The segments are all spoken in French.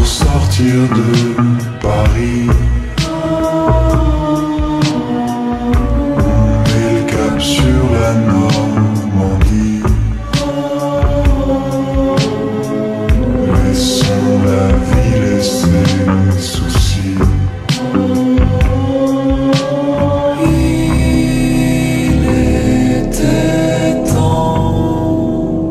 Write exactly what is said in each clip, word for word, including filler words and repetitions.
pour sortir de Paris. On met le cap sur la Normandie. Laissons la ville et ses soucis. Il était temps.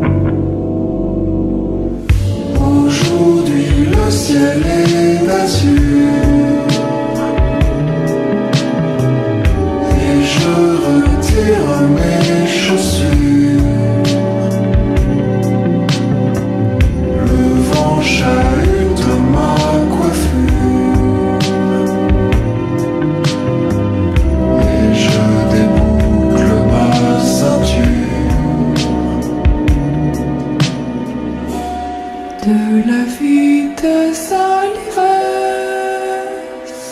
Aujourd'hui le ciel est azur et je retire mes chaussures. Le vent chahute ma coiffure et je déboucle ma ceinture. De la vitesse à l'ivresse,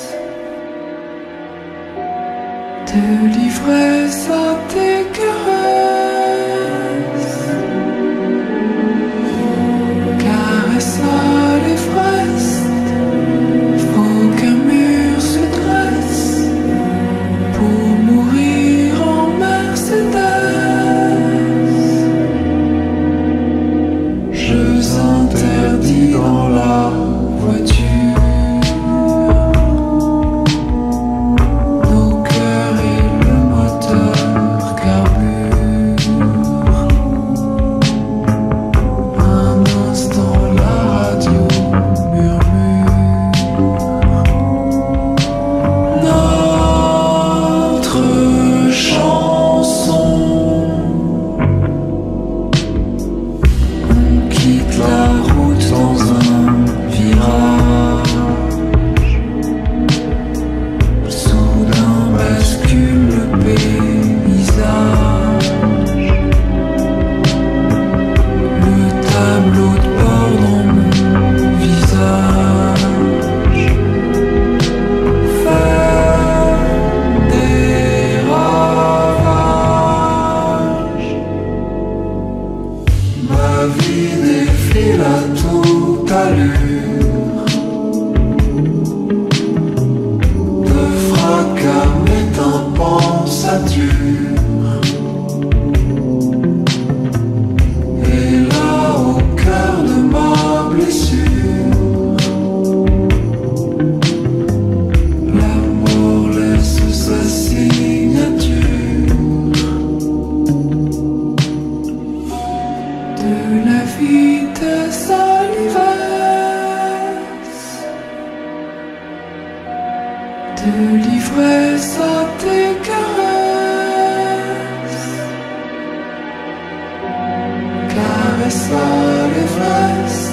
de l'ivresse à tes caresses, caresse à l'Everest. Faut qu'un mur se dresse pour mourir en Mercedes. Jeux interdits dans la voiture. Nos cœurs et le moteur carburent. Un instant la radio murmure notre chanson. On quitte la route dans un virage. Soudain bascule le paysage. Le tableau de bord dans mon visage fait des ravages. Ma vie défile à toute allure. De fracas mes tympans saturent. Et là au cœur de ma blessure, la mort laisse sa signature. De la vitesse à l'ivresse, de l'ivresse à tes caresses, caresse à l'Everest.